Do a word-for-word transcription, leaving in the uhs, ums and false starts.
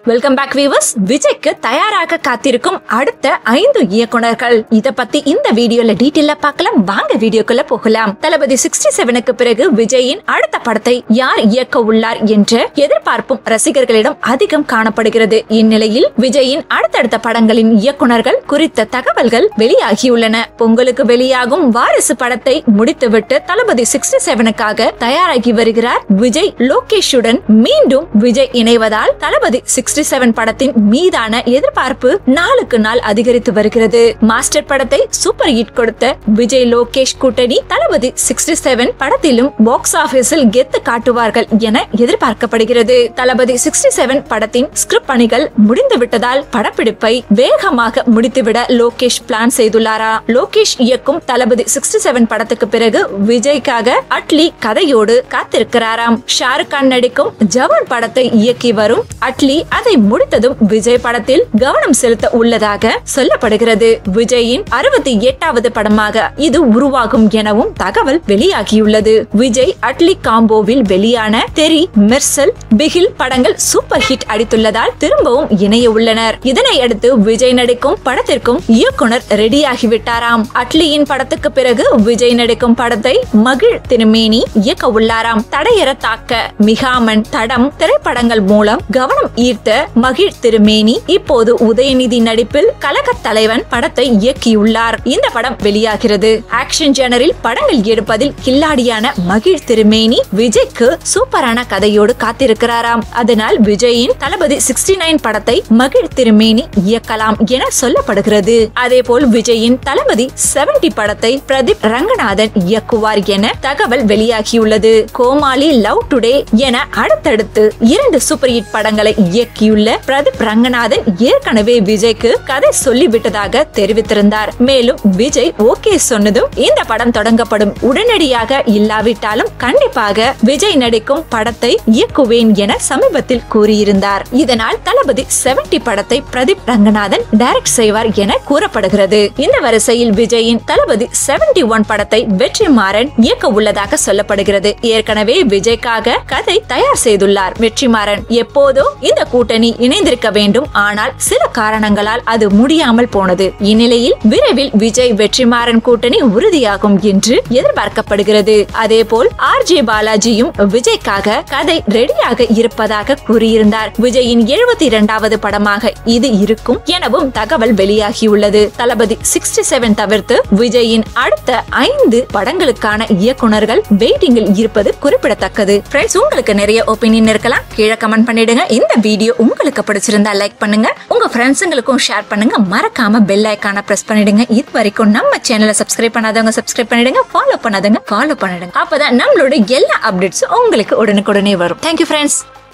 Welcome back viewers. விஜய்க்கு தயாராக காத்திருக்கும் அடுத்த ஐந்து இயக்குனர்கள், இத பத்தி இந்த வீடியோல டீடைலா பார்க்கலாம். வாங்க வீடியோக்குள்ள போகலாம். தளபதி அறுபத்தி ஏழுக்கு பிறகு விஜயின் அடுத்த படத்தை யார் இயக்க உள்ளார் என்ற எதிர்பார்ப்பும் ரசிகர்களிடம் அதிகம் காணப்படுகிறது. இந்நிலையில் விஜயின் அடுத்தடுத்த படங்களின் இயக்குனர்கள் குறித்த தகவல்கள் வெளியாகியுள்ளன. பொங்கலுக்கு வெளியாகும் வாரிசு படத்தை முடித்துவிட்டு தளபதி அறுபத்தி ஏழுக்காக தயாராகி வருகிறார் விஜய். லோகேஷுடன் மீண்டும் விஜய் இணைவதால் தளபதி அறுபத்தி ஏழு படத்தின் மீதான எதிர்பார்ப்பு நாளுக்கு நாள் அதிகரித்து வருகிறது. மாஸ்டர் படத்தை சூப்பர் ஹிட் கொடுத்த விஜய் லோகேஷ் கூட்டணி தளபதி அறுபத்தி ஏழு படத்திலும் பாக்ஸ் ஆபீஸில் கெத்து காட்டுவார்கள் என எதிர்பார்க்கப்படுகிறது. தளபதி அறுபத்தி ஏழு படத்தின் ஸ்கிரிப்ட் பணிகள் முடிந்து விட்டதால் படப்பிடிப்பை வேகமாக முடித்துவிட லோகேஷ் பிளான் செய்துள்ளாரா? லோகேஷ் இயக்கும் தளபதி அறுபத்தி ஏழு படத்துக்கு பிறகு விஜய்க்காக அட்லி கதையோடு காத்திருக்கிறாராம். ஷாருக் கான் நடிக்கும் ஜவான் படத்தை இயக்கி வரும் அட்லி அதை முடித்ததும் விஜய் படத்தில் கவனம் செலுத்த உள்ளதாக சொல்லப்படுகிறது. விஜயின் அறுபத்தி எட்டாவது படமாக இது உருவாகும் எனவும் தகவல் வெளியாகியுள்ளது. விஜய் அட்லி காம்போவில் வெளியான தெரி, மெர்சல், பிகில் படங்கள் சூப்பர் ஹிட் அடித்துள்ளதால் திரும்பவும் இணைய உள்ளனர். இதனை அடுத்து விஜய் நடிக்கும் படத்திற்கும் இயக்குனர் ரெடியாகிவிட்டாராம். அட்லியின் படத்துக்கு பிறகு விஜய் நடிக்கும் படத்தை மகிழ் திருமேனி இயக்க உள்ளாராம். தடையற தாக்க, மிகாமன், தடம் திரைப்படங்கள் மூலம் கவனம் ஈர்த்த மகிழ் திருமேனி இப்போது உதயநிதி நடிப்பில் கலக தலைவன் படத்தை இயக்கியுள்ளார். இந்த படம் வெளியாகிறது. ஆக்ஷன் ஜெனரில் படங்கள் எடுப்பதில் கில்லாடியான மகிழ் திருமேனி விஜய்க்கு சூப்பரான கதையோடு காத்திருக்கிறாராம். அதனால் விஜயின் தளபதி அறுபத்தி ஒன்பது படத்தை மகிழ் திருமேனி இயக்கலாம் என சொல்லப்படுகிறது. அதேபோல் விஜயின் தளபதி எழுபது படத்தை பிரதீப் ரங்கநாதன் இயக்குவார் என தகவல் வெளியாகியுள்ளது. கோமாளி, லவ் டுடே என அடுத்தடுத்து இரண்டு சூப்பர் ஹிட் படங்களை இயக்கியுள்ள பிரதீப் ரங்கநாதன் ஏற்கனவே விஜய்க்கு கதை சொல்லிவிட்டதாக தெரிவித்திருந்தார். மேலும் விஜய் ஓகே சொன்னதும் இந்த படம் தொடங்கப்படும். உடனடியாக இல்லாவிட்டாலும் கண்டிப்பாக விஜய் நடிக்கும் படத்தை இயக்குவேன் என சமீபத்தில் கூறியிருந்தார். இதனால் தளபதி எழுபது படத்தை பிரதீப் ரங்கநாதன் டைரக்ட் செய்வார் என கூறப்படுகிறது. இந்த வரிசையில் விஜயின் தளபதி எழுபத்தி ஒன்று படத்தை வெற்றிமாறன் இயக்க உள்ளதாக சொல்லப்படுகிறது. ஏற்கனவே விஜய்க்காக கதை தயார் செய்துள்ளார் வெற்றிமாறன். எப்போதோ இந்த கூட்டணி இணைந்திருக்க வேண்டும், ஆனால் சில காரணங்களால் அது முடியாமல் போனது. இந்நிலையில் விரைவில் விஜய் வெற்றிமாறன் கூட்டணி உறுதியாகும் என்று எதிர்பார்க்கப்படுகிறது. அதேபோல் ஆர் ஜே பாலாஜியும் விஜய்க்காக கதை ரெடியாக இருப்பதாக கூறியிருந்தார். விஜயின் எழுபத்தி இரண்டாவது படமாக இது இருக்கும் எனவும் தகவல் வெளியாகியுள்ளது. தளபதி அறுபத்தி ஏழு தவிர்த்து விஜயின் அடுத்த ஐந்து படங்களுக்கான இயக்குனர்கள் வெயிட்டிங்கில் இருப்பது குறிப்பிடத்தக்கது. ஃப்ரெண்ட்ஸ், உங்களுக்கு நிறைய ஒப்பீனியன் இருக்கலாம், கீழே கமெண்ட் பண்ணிடுங்க. இந்த வீடியோ உங்களுக்கு பிடிச்சிருந்தா லைக் பண்ணுங்க, உங்க ஃப்ரெண்ட்ஸுங்களுக்கும் ஷேர் பண்ணுங்க. மறக்காம பெல் ஐகானை பிரஸ் பண்ணிடுங்க. இது வரைக்கும் நம்ம சேனலை சப்ஸ்கிரைப் பண்ணாதவங்க சப்ஸ்கிரைப் பண்ணிடுங்க, ஃபாலோ பண்ணாதவங்க ஃபாலோ பண்ணிடுங்க. அப்பதான் நம்மளோட எல்லா அப்டேட்ஸும் உங்களுக்கு உடனுக்குடனே வரும். Thank you friends.